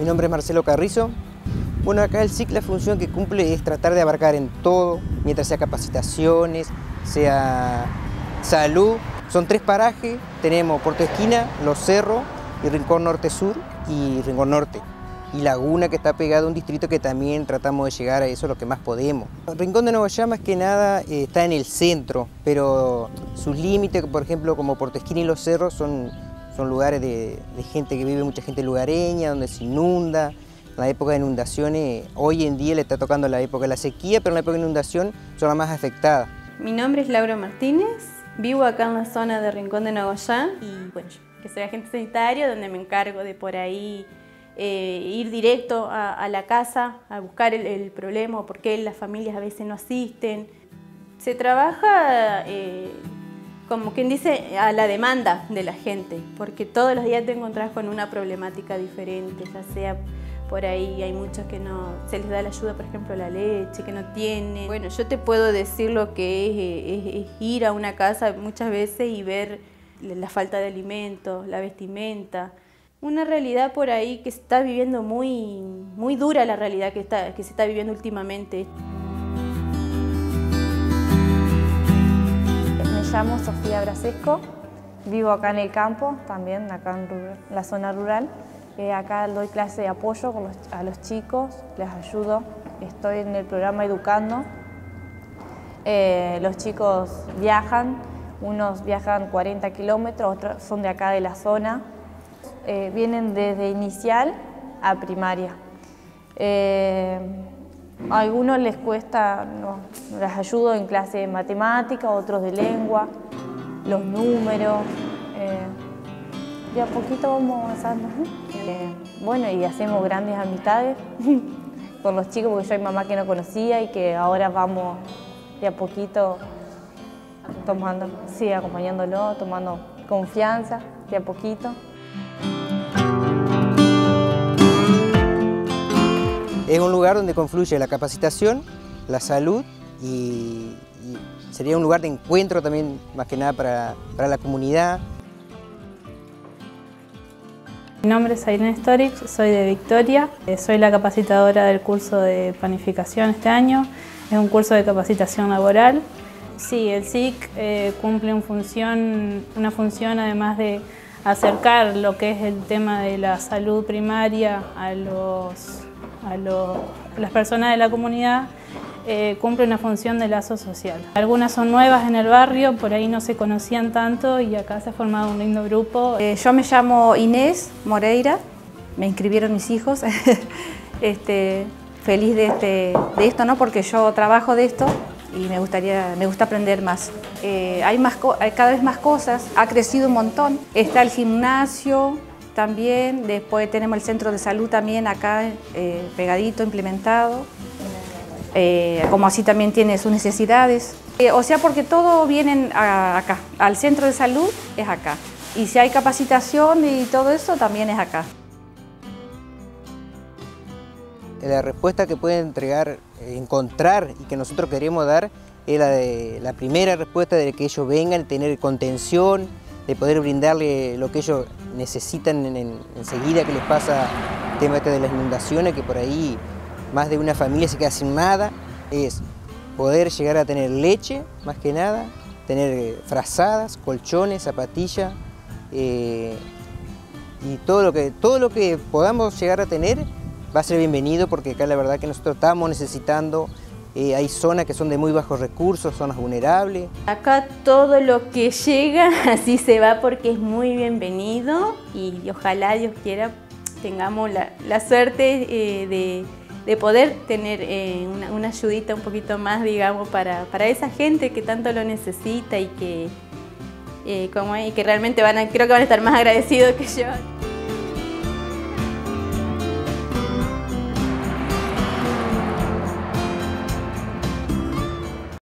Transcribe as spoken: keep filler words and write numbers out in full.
Mi nombre es Marcelo Carrizo. Bueno, acá el S I C la función que cumple es tratar de abarcar en todo, mientras sea capacitaciones, sea salud. Son tres parajes, tenemos Puerto Esquina, Los Cerros y Rincón Norte-Sur y Rincón Norte. Y Laguna, que está pegado a un distrito que también tratamos de llegar a eso lo que más podemos. Rincón de Nogoyá más que nada eh, está en el centro, pero sus límites, por ejemplo, como Puerto Esquina y Los Cerros, son, son lugares de, de gente que vive, mucha gente lugareña, donde se inunda. En la época de inundaciones, hoy en día le está tocando la época de la sequía, pero en la época de inundación son las más afectadas. Mi nombre es Laura Martínez, vivo acá en la zona de Rincón de Nogoyá y bueno, que soy agente sanitario, donde me encargo de por ahí eh, ir directo a, a la casa a buscar el, el problema o por qué las familias a veces no asisten. Se trabaja, eh, como quien dice, a la demanda de la gente, porque todos los días te encontrás con una problemática diferente, ya sea por ahí hay muchos que no se les da la ayuda, por ejemplo, la leche, que no tienen. Bueno, yo te puedo decir lo que es, es, es ir a una casa muchas veces y ver la falta de alimentos, la vestimenta. Una realidad por ahí que se está viviendo muy, muy dura, la realidad que, está, que se está viviendo últimamente. Me llamo Sofía Brasesco, vivo acá en el campo, también acá en rural, la zona rural. Eh, acá doy clase de apoyo con los, a los chicos, les ayudo. Estoy en el programa Educando. Eh, los chicos viajan, unos viajan cuarenta kilómetros, otros son de acá de la zona. Eh, vienen desde inicial a primaria. Eh, a algunos les cuesta, no, les ayudo en clase de matemática, otros de lengua, los números. Eh, y a poquito vamos avanzando. Eh, bueno, y hacemos grandes amistades con los chicos, porque yo hay mamá que no conocía y que ahora vamos de a poquito tomando, sí, acompañándolo, tomando confianza, de a poquito. Es un lugar donde confluye la capacitación, la salud y, y sería un lugar de encuentro también, más que nada para, para la comunidad. Mi nombre es Irene Storich, soy de Victoria, soy la capacitadora del curso de panificación este año, es un curso de capacitación laboral. Sí, el S I C eh, cumple un función, una función además de acercar lo que es el tema de la salud primaria a, los, a, los, a las personas de la comunidad. Eh, cumple una función de lazo social. Algunas son nuevas en el barrio, por ahí no se conocían tanto y acá se ha formado un lindo grupo. Eh, yo me llamo Inés Moreira, me inscribieron mis hijos, este, feliz de, este, de esto, ¿no? Porque yo trabajo de esto y me, gustaría, me gusta aprender más. Eh, hay, más hay cada vez más cosas, ha crecido un montón. Está el gimnasio también, después tenemos el centro de salud también acá eh, pegadito, implementado. Eh, como así también tiene sus necesidades. Eh, o sea, porque todo viene a, acá, al centro de salud es acá. Y si hay capacitación y todo eso, también es acá. La respuesta que pueden entregar, encontrar y que nosotros queremos dar es la, de, la primera respuesta de que ellos vengan, tener contención, de poder brindarle lo que ellos necesitan en, en, enseguida que les pasa el tema este de las inundaciones, que por ahí más de una familia se queda sin nada, es poder llegar a tener leche, más que nada, tener frazadas, colchones, zapatillas, eh, y todo lo, que, todo lo que podamos llegar a tener va a ser bienvenido, porque acá la verdad que nosotros estamos necesitando, eh, hay zonas que son de muy bajos recursos, zonas vulnerables. Acá todo lo que llega así se va porque es muy bienvenido y, y ojalá Dios quiera tengamos la, la suerte eh, de de poder tener eh, una, una ayudita un poquito más, digamos, para, para esa gente que tanto lo necesita y que, eh, como, y que realmente van a, creo que van a estar más agradecidos que yo.